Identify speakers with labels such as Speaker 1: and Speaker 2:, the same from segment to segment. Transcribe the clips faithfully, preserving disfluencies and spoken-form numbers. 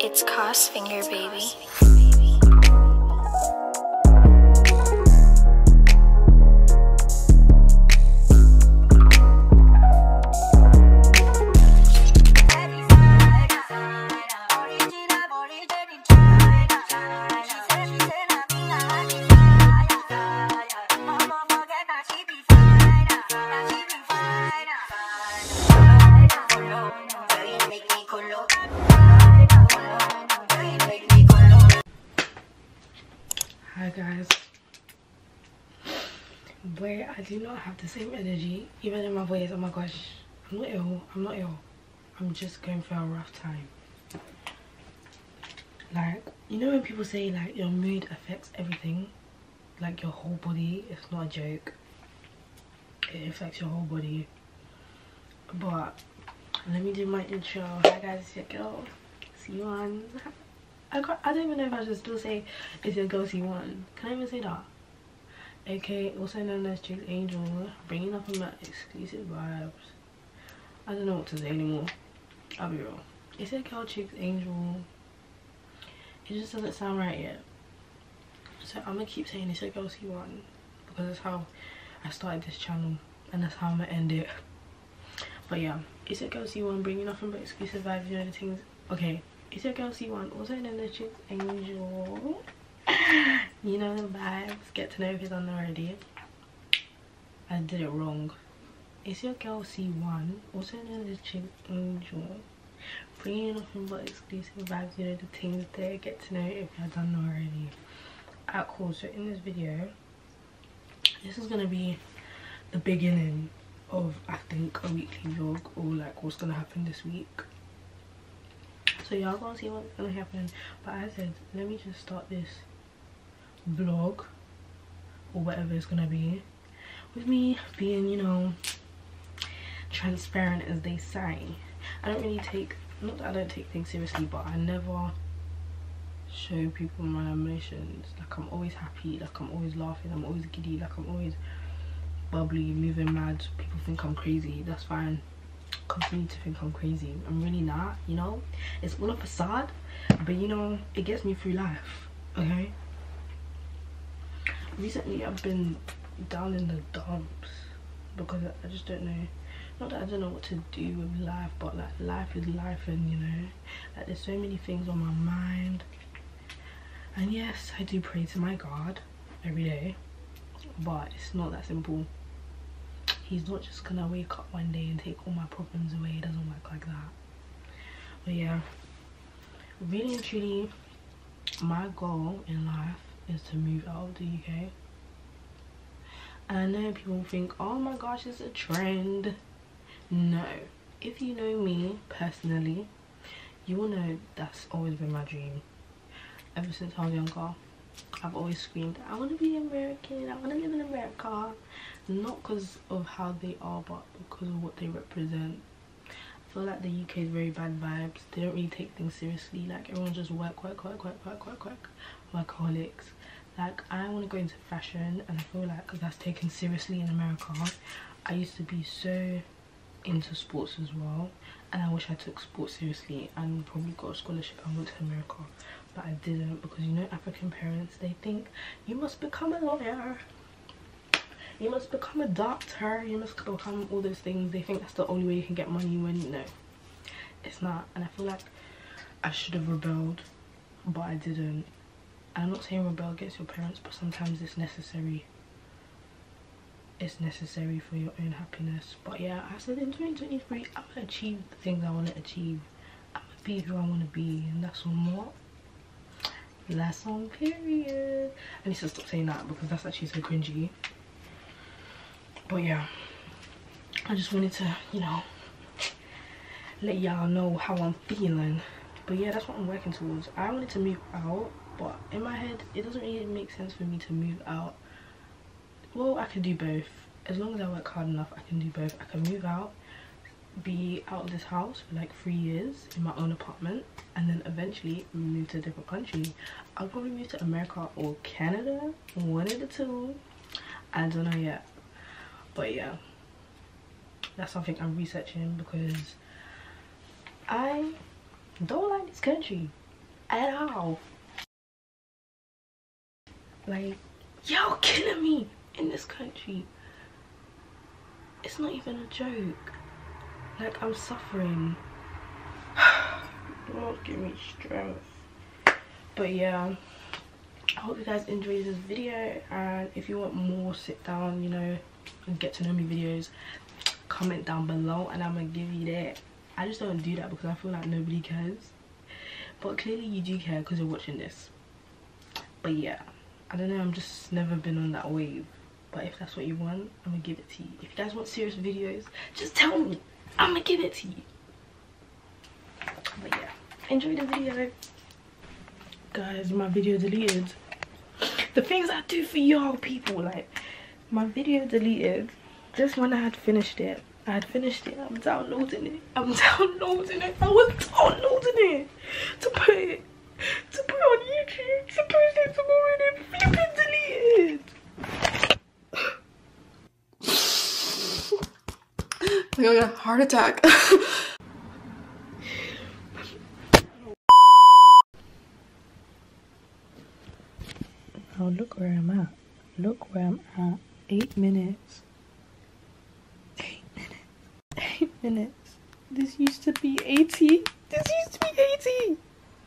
Speaker 1: It's Cos Finger, baby.
Speaker 2: Hi guys. Boy, I do not have the same energy, even in my voice. Oh my gosh, I'm not ill. I'm not ill. I'm just going through a rough time. Like, you know when people say like your mood affects everything, like your whole body. It's not a joke. It affects your whole body. But let me do my intro. Hi guys, it's your girl C one. I can't, I don't even know if I should still say it's your girl C one. Can I even say that? Okay, also known as Chicks Angel, bringing up on my exclusive vibes. I don't know what to say anymore. I'll be real. It's your girl Chicks Angel. It just doesn't sound right yet. So I'm gonna keep saying it's your girl C one because that's how I started this channel and that's how I'm gonna end it. But yeah, it's your girl C one, bringing nothing but exclusive vibes, you know the things. Okay. It's your girl C one, also known as Chicks Angel. You know the vibes. Get to know if it's on already. I did it wrong. It's your girl C one, also known as Chicks Angel. Bringing nothing but exclusive vibes, you know the things there. Get to know if you've done already. Alright, cool. So in this video, this is gonna be the beginning of, I think, a weekly vlog, or like what's gonna happen this week. So y'all gonna see what's gonna happen. But as I said, let me just start this vlog or whatever it's gonna be with me being, you know, transparent, as they say. I don't really take, not that I don't take things seriously, but I never show people my emotions. Like, I'm always happy, like I'm always laughing, I'm always giddy, like I'm always bubbly, moving mad. People think I'm crazy, that's fine. Continue to think I'm crazy. I'm really not, you know. It's all a facade, but you know, it gets me through life. Okay, recently I've been down in the dumps because I just don't know, not that I don't know what to do with life, but like life is life, and you know, like there's so many things on my mind. And yes, I do pray to my God every day, but it's not that simple. He's not just gonna wake up one day and take all my problems away. It doesn't work like that. But yeah, really and truly, my goal in life is to move out of the U K. And I know people think, oh my gosh, it's a trend. No, if you know me personally, you will know that's always been my dream. Ever since I was younger, I've always screamed, I want to be American, I want to live in America. Not because of how they are, but because of what they represent. I feel like the U K is very bad vibes. They don't really take things seriously. Like, everyone just work, work, work, work, work, work, work. Workaholics. Like, I want to go into fashion, and I feel like that's taken seriously in America. I used to be so into sports as well, and I wish I took sports seriously and probably got a scholarship and went to America. But I didn't, because you know, African parents, they think you must become a lawyer, you must become a doctor, you must become all those things. They think that's the only way you can get money, when no, it's not. And I feel like I should have rebelled, but I didn't. I'm not saying rebel against your parents, but sometimes it's necessary. It's necessary for your own happiness. But yeah, I said in twenty twenty-three, I'm gonna achieve the things I want to achieve. I'm gonna be who I want to be, and that's on what? That's on period. I need to stop saying that because that's actually so cringy. But yeah, I just wanted to, you know, let y'all know how I'm feeling. But yeah, that's what I'm working towards. I wanted to move out, but in my head, it doesn't really make sense for me to move out. Well, I can do both. As long as I work hard enough, I can do both. I can move out, be out of this house for like three years in my own apartment, and then eventually move to a different country. I'll probably move to America or Canada, one of the two. I don't know yet. But yeah, that's something I'm researching because I don't like this country. at all. Like, y'all killing me in this country. It's not even a joke. Like, I'm suffering. Don't give me strength. But yeah, I hope you guys enjoyed this video, and if you want more sit down, you know, and get to know me videos, comment down below and I'm gonna give you that. I just don't do that because I feel like nobody cares, but clearly you do care because you're watching this. But yeah, I don't know, I'm just never been on that wave. But if that's what you want, I'm gonna give it to you. If you guys want serious videos, just tell me, I'm gonna give it to you. But yeah, enjoy the video. Guys, my video deleted. The things I do for y'all people, like, my video deleted just when I had finished it. I had finished it, I'm downloading it. I'm downloading it. I was downloading it to put it, to put it on YouTube, to post it tomorrow, and then flipping deleted.
Speaker 1: I'm gonna get a heart attack.
Speaker 2: Oh, look where I'm at. Look where I'm at. Eight minutes. Eight minutes. Eight minutes. This used to be eighty. This used to be eighty.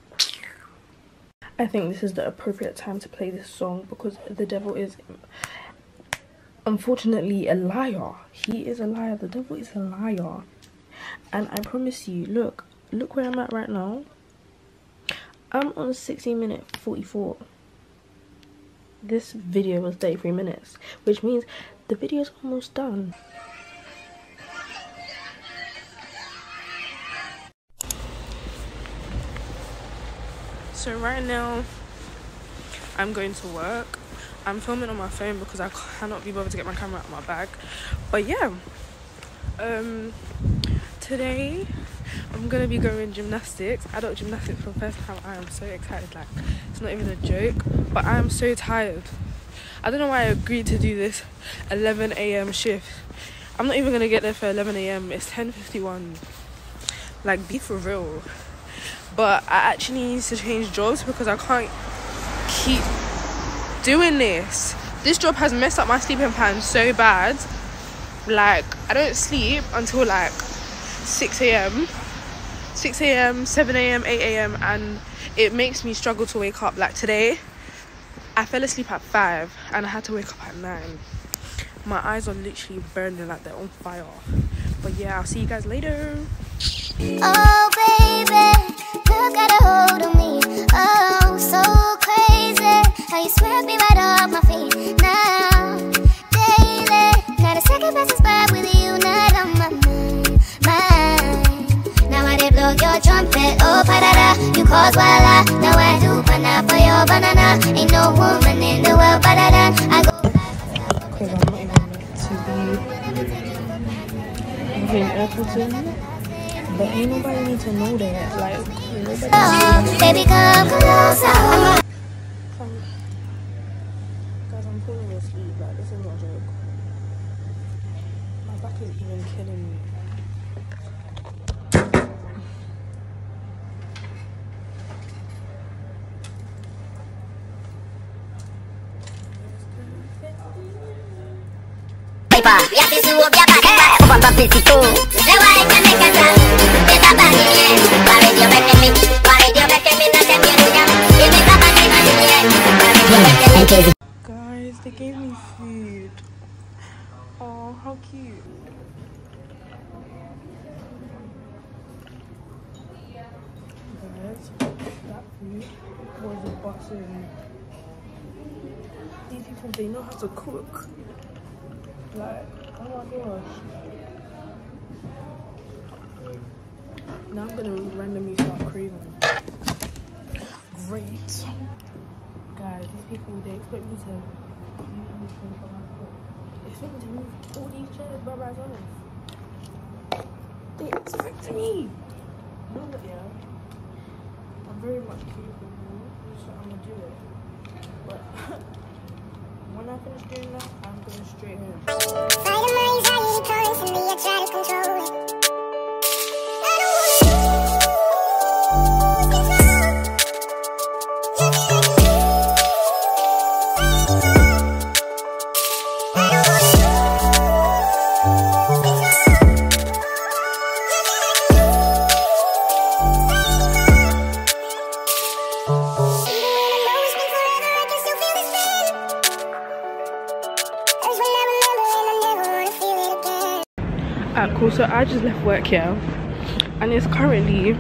Speaker 2: I think this is the appropriate time to play this song because the devil is unfortunately a liar. He is a liar. The devil is a liar. And I promise you, look, look where I'm at right now. I'm on sixteen minute forty-four. This video was thirty-three minutes, which means the video is almost done. So right now I'm going to work. I'm filming on my phone because I cannot be bothered to get my camera out of my bag. But yeah, um today I'm gonna be going gymnastics, adult gymnastics for the first time. I am so excited, like, it's not even a joke, but I am so tired. I don't know why I agreed to do this eleven A M shift. I'm not even gonna get there for eleven A M It's ten fifty-one. Like, be for real. But I actually need to change jobs because I can't keep doing this. This job has messed up my sleeping pattern so bad. Like, I don't sleep until like six A M six A M, seven A M, eight A M and it makes me struggle to wake up. Like today, I fell asleep at five and I had to wake up at nine. My eyes are literally burning like they're on fire. But yeah, I'll see you guys later.
Speaker 3: Oh baby, look at a hold on me. Oh, so crazy how you swept me right off my feet. Now, daily, not a second passes by with you, not on my mind, mind. Now I did blow your trumpet, oh pa-da-da. You cause voila, now I do banana for your banana. Ain't no woman in the world better than I go.
Speaker 2: Because I'm not even meant to be in Appleton. But ain't nobody need to know that. Like, nobody
Speaker 3: oh, baby, come closer.
Speaker 2: Um, guys, I'm falling asleep. Like, this is not a joke. My back is even killing me. Guys, they gave me food. Oh, how cute. Guys, that food was a bussin'. These people, they know how to cook. Like, oh my gosh. Now I'm gonna randomly start craving. Great. Guys, these people, they expect me to they expect me to move all these chairs by myself. They expect me. You know what, yeah? I'm very much capable, so I'm gonna do it. But when I finish doing that, I'm going straight home.
Speaker 3: Fighting my anxiety constantly, I try to control it. I don't wanna lose control.
Speaker 2: Alright, cool. So I just left work here, and it's currently,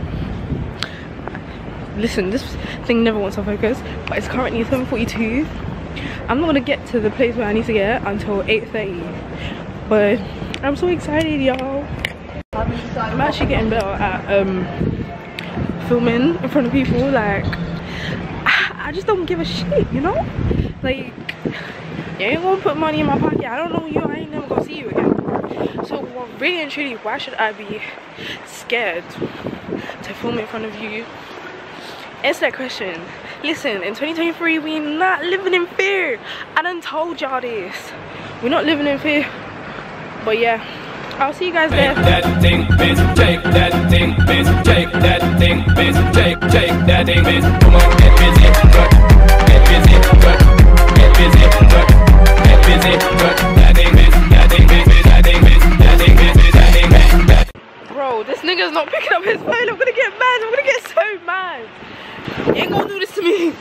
Speaker 2: listen, this thing never wants to focus, but it's currently seven forty-two. I'm not gonna get to the place where I need to get until eight thirty, but I'm so excited, y'all. I'm actually getting better at um filming in front of people. Like, I just don't give a shit, you know? Like, you ain't gonna put money in my pocket. I don't know you. I ain't never gonna see you again. So really and truly, why should I be scared to film in front of you? Answer that question. Listen, in twenty twenty-three, we're not living in fear. I done told y'all this. We're not living in fear. But yeah, I'll see you guys there.
Speaker 1: Take that thing, bitch. Take that thing, bitch. Take that thing, bitch. Take, take that thing, bitch. Come on, get busy, cut. Get busy, cut. Get busy, cut. Get busy, cut. That thing, bitch. That thing, bitch. That thing, bitch. That thing, bitch. That thing, bitch.
Speaker 2: Bro, this nigga's not picking up his phone. I'm gonna get mad. I'm gonna get so mad. You ain't gonna do this to me.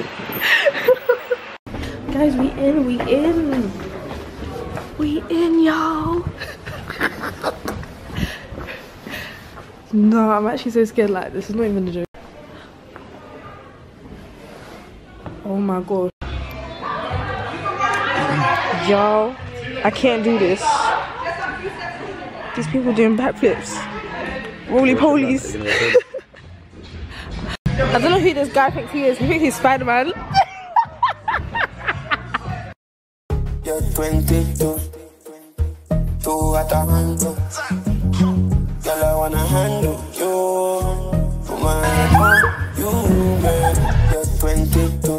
Speaker 2: Guys, we in, we in. We in, y'all. No, I'm actually so scared. Like, this is not even a joke. Oh my god. Y'all, I can't do this. These people doing backflips. Roly-polies. I don't know who this guy thinks he is. He thinks he's Spider-Man.
Speaker 4: You're twenty-two, two at a handle. Girl, I wanna handle you. Put my hand on you, baby. You're twenty-two.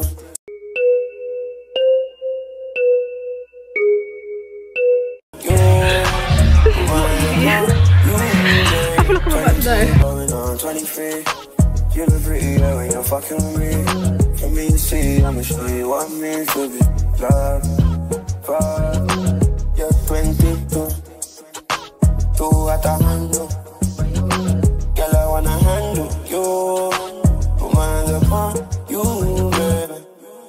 Speaker 4: You, put my hand on you,
Speaker 2: I feel like I'm about to die.
Speaker 4: going on twenty-three. You look pretty yeah, when you're fucking with me. For me to see, I'ma show you what I mean to be loved. But you're twenty-two, two at a handle. Girl, I wanna handle you. Put my hands upon you, baby.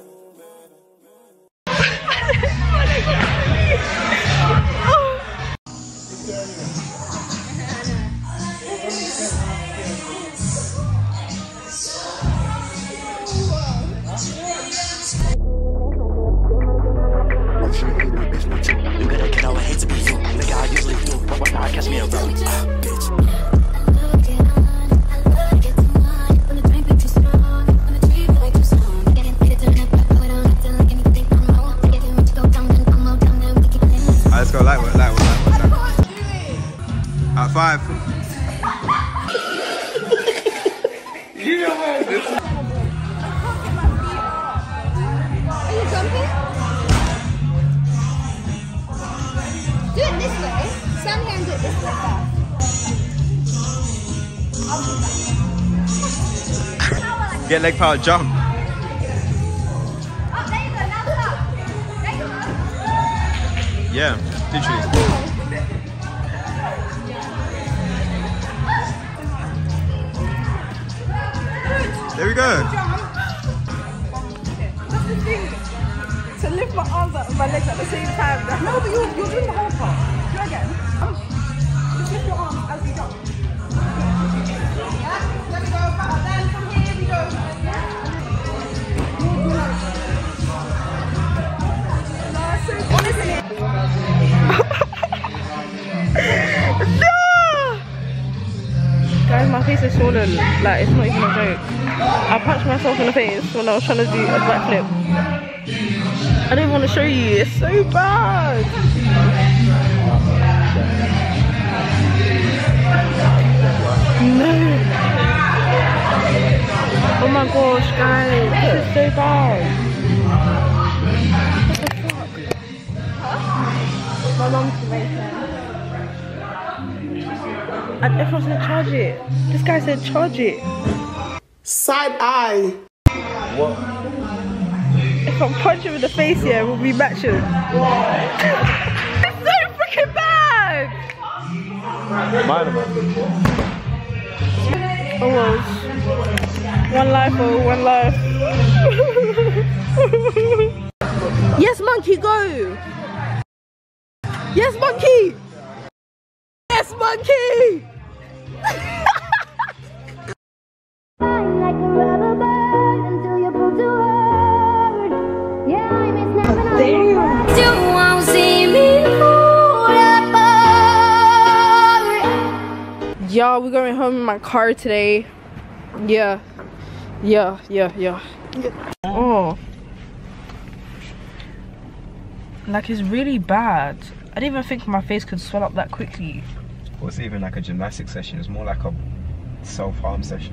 Speaker 5: You gotta get our hate to be you. Nigga, I usually do. But why not catch me around? Ah, bitch.
Speaker 6: Alright, let's go light work, light work, light work, light work. At five. You know what this is.
Speaker 7: Are you jumping? Do it this way. Stand here and do it this way first.
Speaker 6: Get leg power, jump.
Speaker 7: Oh, there you go. Now stop. There you go.
Speaker 6: Yeah, literally. There we go.
Speaker 2: That's the thing. To lift my arms up and my legs at the same time. No, but you're, you're doing the whole part. Do it again. Um, just lift your arms as we jump. Yeah, there we go. Then from here we go. No, so fun, isn't it? No! Guys, my face is swollen. Like, it's not even a joke. I punched myself in the face when I was trying to do a backflip. I don't want to show you. It's so bad. No. Oh my gosh, guys. This is so bad. What the fuck? Huh? My mom's racing. And everyone said charge it. This guy said charge it.
Speaker 8: Side eye.
Speaker 6: What?
Speaker 2: If I punch him in the face here, we'll be matching. It's so freaking bad!
Speaker 6: Mine, man.
Speaker 2: Oh well. One life, oh, one life. Yes, monkey, go! Yes, monkey! Yes, monkey!
Speaker 3: Like a rubber bird until you prove to hurt. Yeah, I miss never knowing. You won't see me fall apart.
Speaker 2: Y'all, we're going home in my car today. Yeah. Yeah, yeah, yeah. Oh. Like, it's really bad. I didn't even think my face could swell up that quickly.
Speaker 6: Well, it's even like a gymnastic session. It's more like a self-harm session.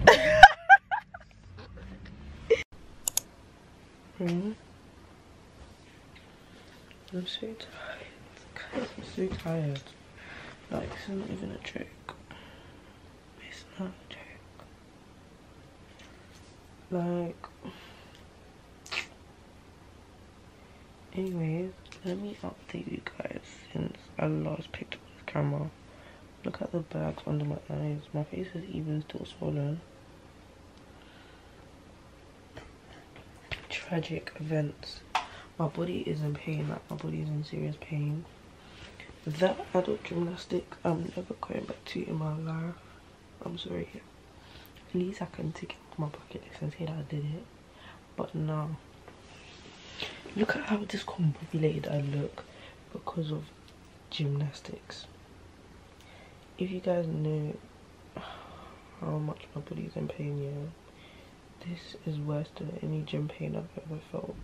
Speaker 2: Hmm. I'm so tired. Guys, I'm so tired. Like, this is not even a joke. It's not a joke. Like, anyways, let me update you guys since I last picked up this camera. Look at the bags under my eyes. My face is even still swollen. Tragic events. My body is in pain. Like, my body is in serious pain. That adult gymnastics I'm never going back to in my life. I'm sorry. At least I can tick it off my bucket list and say that I did it. But no. Look at how discombobulated I look because of gymnastics. If you guys know how much my body's in pain, yeah, this is worse than any gym pain I've ever felt.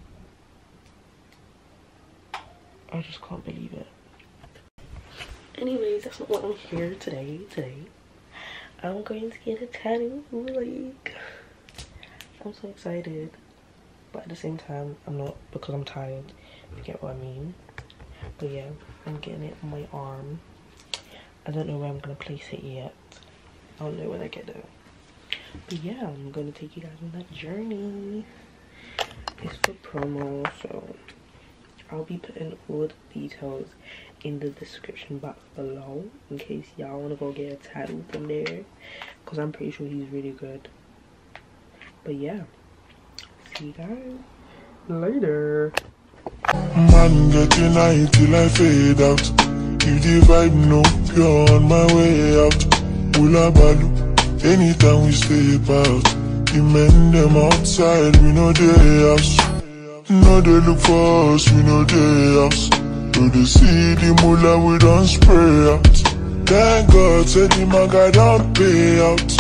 Speaker 2: I just can't believe it. Anyways, that's not what I'm here today. Today, I'm going to get a tattoo. Like, I'm so excited. But at the same time, I'm not, because I'm tired, if you get what I mean. But yeah, I'm getting it on my arm. I don't know where I'm going to place it yet. I'll know when I get there. But yeah, I'm going to take you guys on that journey. It's for promo, so I'll be putting all the details in the description box below in case y'all want to go get a tattoo from there. Because I'm pretty sure he's really good. But yeah. See you guys later.
Speaker 9: Man, getting high till I fade out. If the vibe no pure on my way out. Ula balu, anytime we step out. The men them outside, we know they house. No they look for us, we know they house. So they see the mullah, we don't spray out. Thank God, said the maga don't pay out.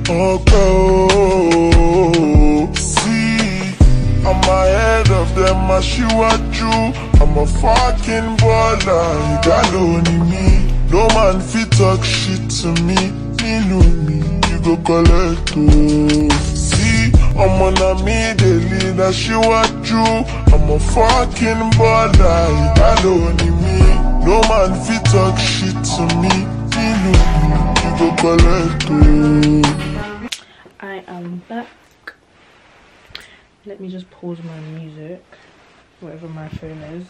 Speaker 9: Okay, see, I'm ahead of them, I see what you. I'm a fucking baller, you got only me. No man fit talk shit to me. Me know me, you go collect oh. See, I'm on a me daily, I see what you. I'm a fucking baller, you got only me. No man fit talk shit to me. Me know me, you go collect oh.
Speaker 2: I am back. Let me just pause my music, whatever my phone is.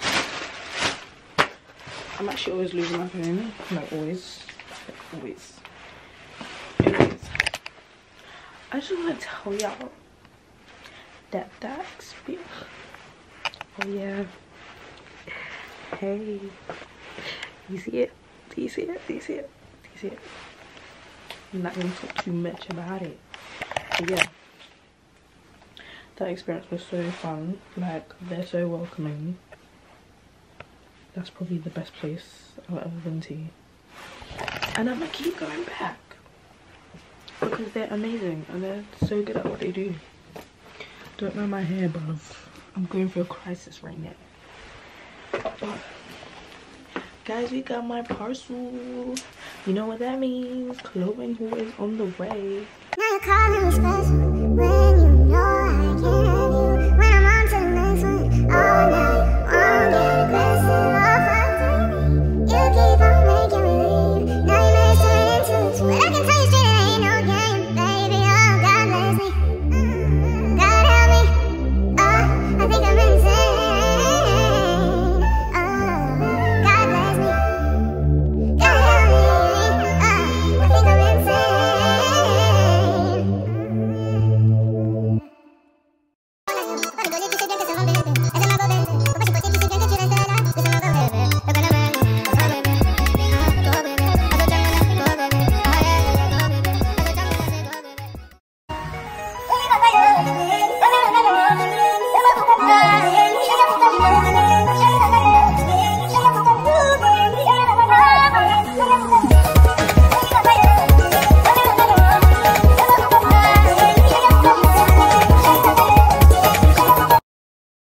Speaker 2: I'm actually always losing my phone, like always, like always. Anyways, I just want to tell y'all that that experience. Oh yeah. Hey, you see it? Do you see it? Do you see it? Do you see it? I'm not gonna talk too much about it. But yeah. That experience was so fun. Like, they're so welcoming. That's probably the best place I've ever been to. And I'm gonna keep going back. Because they're amazing and they're so good at what they do. Don't mind my hair, bruv. I'm going through a crisis right now. But, guys, we got my parcel. You know what that means. Clothing haul is on the way.
Speaker 3: Now you're calling me special.